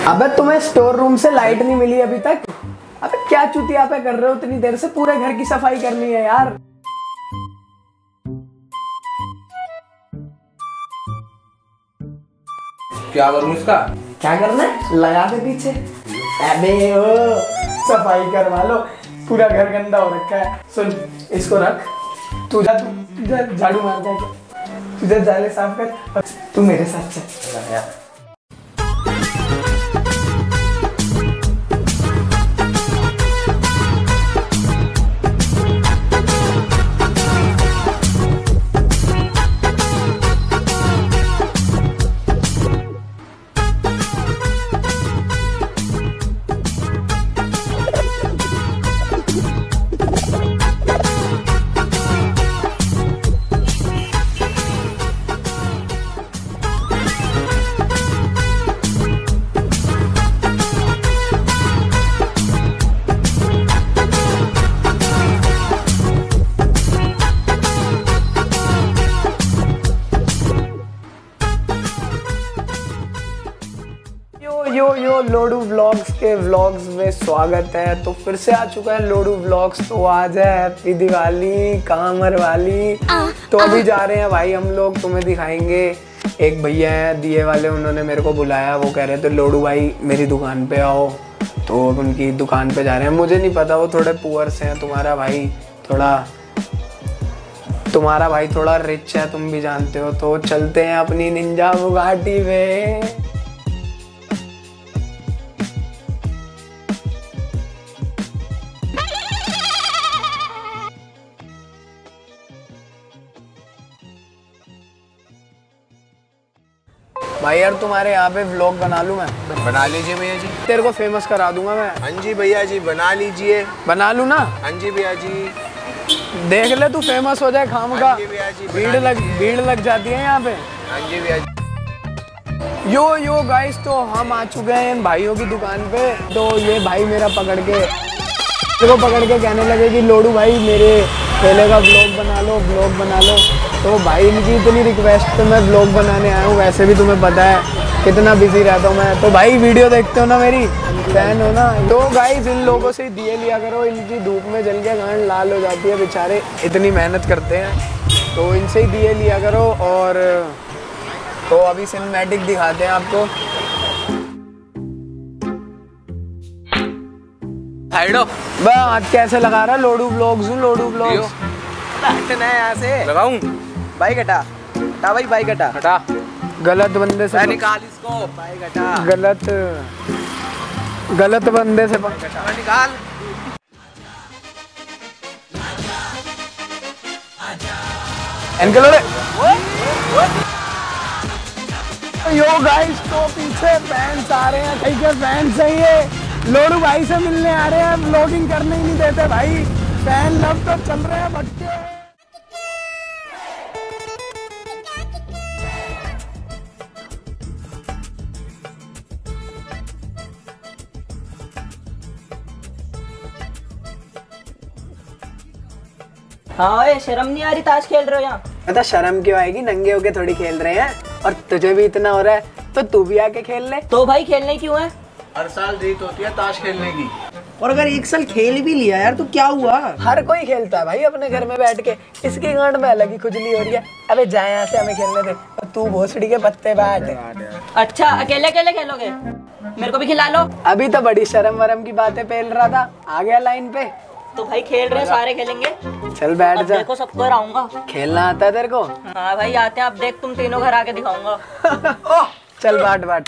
अबे तुम्हें store room से लाइट नहीं मिली अभी तक? अबे क्या चुतिया पे कर रहे हो इतनी देर से? पूरे घर की सफाई करनी है यार। क्या करूं इसका? क्या करना है? लगा दे पीछे। अबे ओ सफाई करवा लो, पूरा घर गंदा हो रखा है। सुन इसको रख, तू झाड़ू मार दे, तुझे जाले साफ कर, तू मेरे साथ चल यार। यो लोडू व्लॉग्स के व्लॉग्स में स्वागत है। तो फिर से आ चुका है लोडू व्लॉग्स। तो आज है हैप्पी दिवाली, कामर वाली। तो अभी जा रहे हैं भाई हम लोग, तुम्हें दिखाएंगे। एक भैया है दिए वाले, उन्होंने मेरे को बुलाया, वो कह रहे थे लोडू भाई मेरी दुकान पे आओ। तो उनकी दुकान पे जा रहे हैं। मुझे नहीं पता, वो थोड़े पुअर से हैं। तुम्हारा भाई थोड़ा रिच है, तुम भी जानते हो। तो चलते हैं अपनी निंजा बुगाटी में। भाई यार तुम्हारे यहाँ पे व्लॉग बना लूँ मैं? बना लीजिए भैया जी, तेरे को फेमस करा दूंगा मैं। हाँ जी भैया जी बना लीजिए। बना लूँ ना? हाँ जी भैया जी, देख ले तू फेमस हो जाए खाम का। भीड़ लग जाती है यहाँ पे। हाँ जी भैया जी। यो गाइस, तो हम आ चुके हैं इन भाइयों की दुकान पे। तो ये भाई मेरा पकड़ के कहने लगे कि लोडू भाई मेरे ठेले का व्लॉग बना लो। तो भाई इनकी इतनी रिक्वेस्ट पे मैं व्लॉग बनाने आया हूँ। वैसे भी तुम्हें पता है कितना बिजी रहता हूँ मैं। तो भाई वीडियो देखते हो ना, मेरी फैन हो ना? तो गाइस इन लोगों से दिए लिया करो, इनकी धूप में जल के गांड लाल हो जाती है, बेचारे इतनी मेहनत करते हैं। तो इनसे ही दिए लिया करो। और तो अभी सिनेमैटिक दिखाते हैं आपको। हाथ कैसे लगा रहा? लोडू व्लॉग्स यहाँ से लगाऊं? भाई कटा भाई कटा। गलत बंदे से निकाल इसको। भाई कटा गलत बंदे से निकाल। यो गाइस, तो पीछे फैंस आ रहे हैं, कई के फैंस हैं ये। लोडू भाई से मिलने आ रहे हैं, व्लॉगिंग करने ही नहीं देते भाई। फैन लव तो चल रहे हैं बच्चे। हाँ ये शर्म नहीं आ रही? ताश खेल रहे हो यहाँ? पता शर्म क्यों आएगी, नंगे होके थोड़ी खेल रहे हैं। और तुझे भी इतना हो रहा है तो तू भी आके खेल ले। तो भाई खेलने क्यों है? हर साल जीत होती है ताश खेलने की। और अगर एक साल खेल भी लिया यार तो क्या हुआ? हर कोई खेलता है भाई अपने घर में बैठ के। इसकी गांड में अलग ही खुजली हो रही है। अबे जाए यहाँ से, हमें खेलने दे। तू भोसड़ी के पत्ते बैठ। अच्छा अकेले खेलोगे? मेरे को भी खिला लो। अभी तो बड़ी शर्म वरम की बातें पेल रहा था, आ गया लाइन पे। तो भाई खेल रहे हैं, सारे खेलेंगे। चल बैठ जा। देखो सबको हराऊंगा। खेलना आता है तेरे को? हाँ भाई आते हैं, अब देख तुम तीनों घर आके दिखाऊंगा। चल बाट।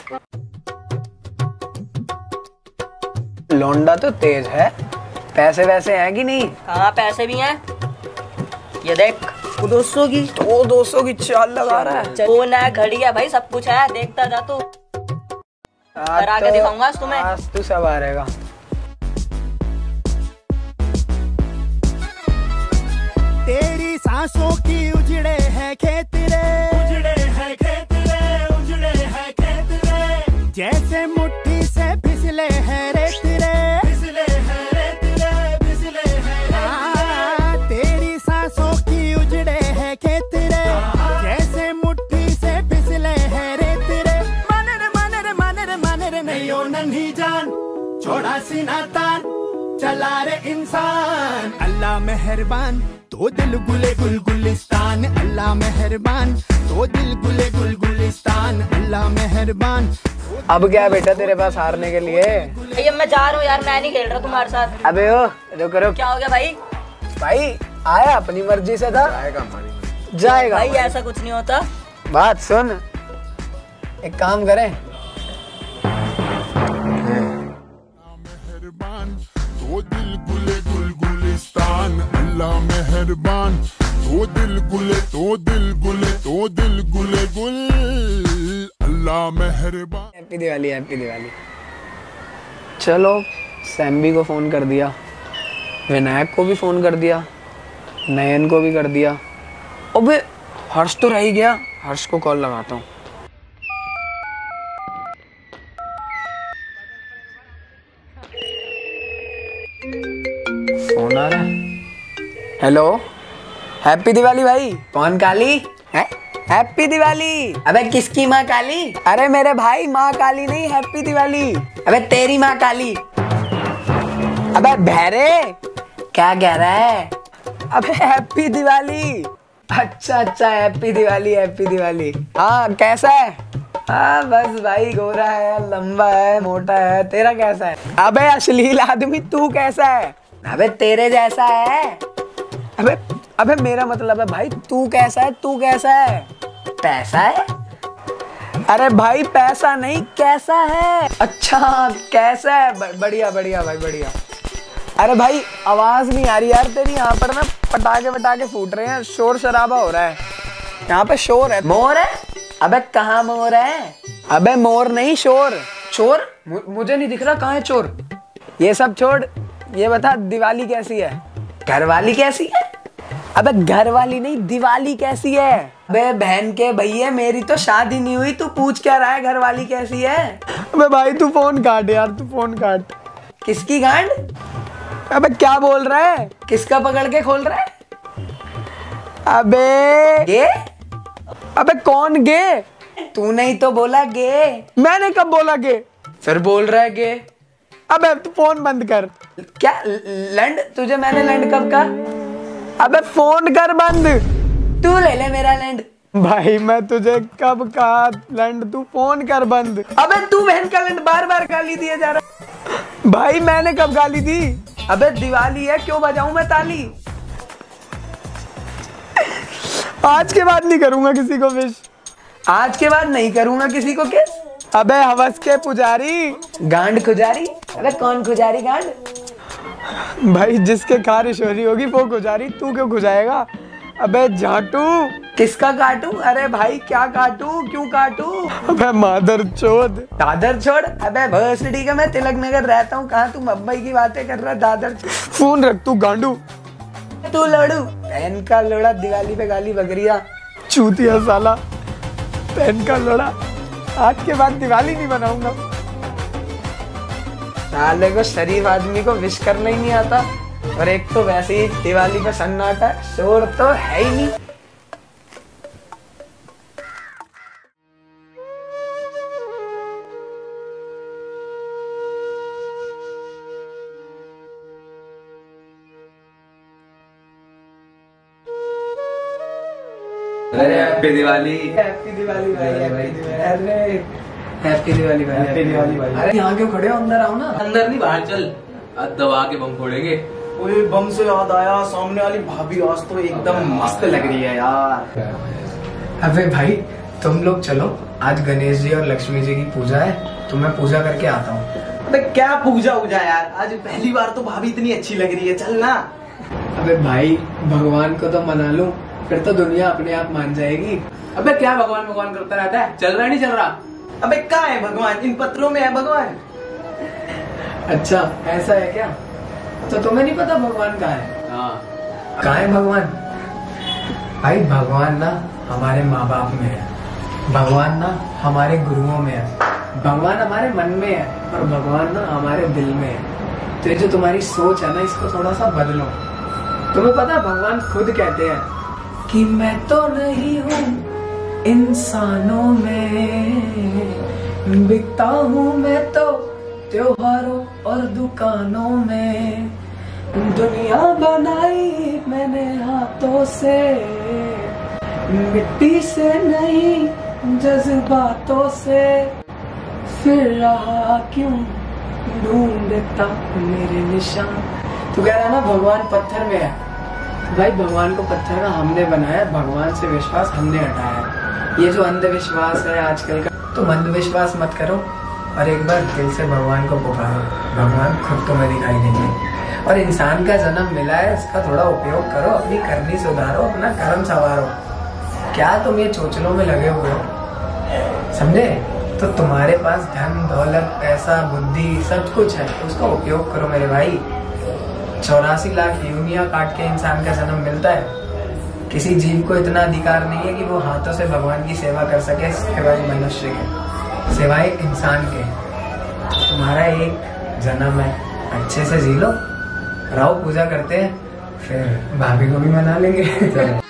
लौंडा तो तेज है। पैसे वैसे है कि नहीं? हाँ पैसे भी हैं। ये देख 200 की। तो 200 की चाल लगा रहा है। फोन है, घड़ी है भाई, सब कुछ है। देखता जा तू। घर आके दिखाऊंगा तुम्हें। आज तू सब आ रहेगा। तेरी सांसों की उजड़े हैं खेत रे, जैसे मुट्ठी से फिसले हैं रेत रे। तेरी सांसों की उजड़े हैं खेत रे, जैसे मुट्ठी से फिसले हैं रेत रे। मन रे नहीं चला रे इंसान अल्लाह मेहरबान तो दिल गुले गुलगुलिस्तान अल्लाह मेहरबान तो दिल गुले गुलगुलिस्तान अल्लाह मेहरबान। अब क्या बेटा तेरे पास हारने के लिए? भैया मैं जा रहा हूँ यार, मैं नहीं खेल रहा तुम्हारे साथ। अबे ओ रुको रुको। क्या हो गया भाई? भाई आया अपनी मर्जी से था, जाएगा भाई ऐसा कुछ नहीं होता। बात सुन, एक काम करें, मेहरबान तो दिल गुले गुलगुलिस्तान अल्लाह मेहरबान तो दिल गुले तो दिल गुले तो दिल गुले गुल अल्लाह मेहरबान। Happy Diwali, happy Diwali. चलो सैम्बी को फोन कर दिया, विनायक को भी फोन कर दिया, नयन को भी कर दिया। अबे हर्ष तो रह ही गया, हर्ष को कॉल लगाता हूँ। फोन आ रहा है। हेलो, हैप्पी दिवाली भाई। कौन काली है? हैप्पी दिवाली। अबे किसकी माँ काली? अरे मेरे भाई माँ काली नहीं, हैप्पी दिवाली। अबे तेरी माँ काली। अबे बहरे क्या कह रहा है? अबे हैप्पी दिवाली। अच्छा अच्छा, हैप्पी दिवाली, हैप्पी दिवाली। हाँ कैसा है? हाँ बस भाई, गोरा है, लंबा है, मोटा है। तेरा कैसा है? अबे अश्लील आदमी, तू कैसा है? अबे तेरे जैसा है। अबे अबे मेरा मतलब है भाई, तू कैसा है? तू कैसा है? पैसा है? अरे भाई पैसा नहीं, कैसा है? अच्छा कैसा है? बढ़िया बढ़िया भाई, बढ़िया। अरे भाई आवाज नहीं आ रही यार तेरी, यहाँ पर ना पटाखे वटाखे फूट रहे हैं, शोर शराबा हो रहा है, यहाँ पे शोर है। मोर है? अबे कहाँ मोर है? अबे मोर नहीं, शोर। चोर? मुझे नहीं दिख रहा, कहाँ है चोर? ये सब छोड़, ये बता दिवाली कैसी है? घरवाली कैसी है? अबे घरवाली नहीं, दिवाली कैसी है? अबे बहन के भैया, मेरी तो शादी नहीं हुई, तू पूछ क्या रहा है घरवाली कैसी है? अबे भाई तू फोन काट यार, तू फोन काट। किसकी गांड? अबे क्या बोल रहा है? किसका पकड़ के खोल रहा है? अबे गे? अबे कौन गे? तूने ही तो बोला गे। मैंने कब बोला गे? फिर बोल रहा है गे। अबे तू फोन बंद कर। क्या लैंड? तुझे मैंने लैंड कब कहा? अबे फोन कर बंद। तू ले ले मेरा लैंड। भाई मैं तुझे कब कहा लैंड? तू फोन कर बंद। अबे तू बहन का लैंड बार बार गाली दिए जा रहा। भाई मैंने कब गाली दी? अबे दिवाली है, क्यों बजाऊं मैं ताली? आज के बाद नहीं करूंगा किसी को विश। आज के बाद नहीं करूंगा किसी को किस। अबे हवस के पुजारी, गांड खुजारी। अबे कौन खुजारी गांड? भाई जिसके कार चोरी होगी वो खुजारी, तू क्यों खुजाएगा? अबे झाटू। किसका काटू? अरे भाई क्या काटू, क्यों काटू? अबे मादर चोद। दादर छोड़। अबे भोसड़ी का मैं तिलक नगर रहता हूँ, कहाँ तू मुंबई की बातें कर रहा है? दादर फोन रख, तू गांडू। तू लड़ू बहन का लोड़ा, दिवाली पे गाली बकरिया, चूतिया साला, बहन का लोड़ा। आज के बाद दिवाली नहीं बनाऊंगा। साले को शरीफ आदमी को विश करना ही नहीं आता, और एक तो वैसे ही दिवाली पे सन्नाटा, शोर तो है ही नहीं। अरे हैप्पी दिवाली। हैप्पी दिवाली भाई, हैप्पी दिवाली। अरे हैप्पी दिवाली भाई, हैप्पी दिवाली भाई। अरे यहाँ क्यों खड़े हो? अंदर आओ ना। अंदर नहीं, बाहर चल, दबा के बम फोड़ेंगे। ओए बम से याद आया, सामने वाली भाभी आज तो एकदम मस्त लग रही है यार। अबे भाई तुम लोग चलो, आज गणेश जी और लक्ष्मी जी की पूजा है, तो मैं पूजा करके आता हूँ। अबे क्या पूजा उजा यार, आज पहली बार तो भाभी इतनी अच्छी लग रही है, चल ना। अबे भाई भगवान को तो मना लूं, फिर तो दुनिया अपने आप मान जाएगी। अबे क्या भगवान भगवान करता रहता है? चल रहा नहीं चल रहा? अबे कहाँ है भगवान? इन पत्रों में है भगवान। अच्छा ऐसा है क्या? तो तुम्हें नहीं पता भगवान कहाँ है? हाँ। कहाँ है भगवान? भाई भगवान ना हमारे माँ बाप में है, भगवान ना हमारे गुरुओं में है, भगवान हमारे मन में है, और भगवान ना हमारे दिल में है। तो ये जो तुम्हारी सोच है ना, इसको थोड़ा सा बदलो। तुम्हें पता भगवान खुद कहते हैं कि मैं तो नहीं हूँ इंसानों में, बिकता हूँ मैं तो त्योहारों और दुकानों में दुनिया बनाई मैंने हाथों से, मिट्टी से नहीं जज्बातों से, फिर रहा क्यों ढूंढता मेरे निशान। तू कह रहा ना भगवान पत्थर में है, भाई भगवान को पत्थर का हमने बनाया, भगवान से विश्वास हमने हटाया। ये जो अंधविश्वास है आजकल का, तुम अंधविश्वास मत करो और एक बार दिल से भगवान को पुकारो, भगवान खुद तुम्हें दिखाई देंगे। और इंसान का जन्म मिला है, उसका थोड़ा उपयोग करो, अपनी करनी सुधारो, अपना कर्म संवारो। क्या तुम ये चोचलों में लगे हुए हो, समझे? तो तुम्हारे पास धन दौलत पैसा बुद्धि सब कुछ है, उसका उपयोग करो मेरे भाई। 84 लाख यूनिया काट के इंसान का जन्म मिलता है। किसी जीव को इतना अधिकार नहीं है कि वो हाथों से भगवान की सेवा कर सके सिवाय मनुष्य के, सिवाय इंसान के। तुम्हारा एक जन्म है, अच्छे से जी लो, राव पूजा करते हैं, फिर भाभी को भी मना लेंगे।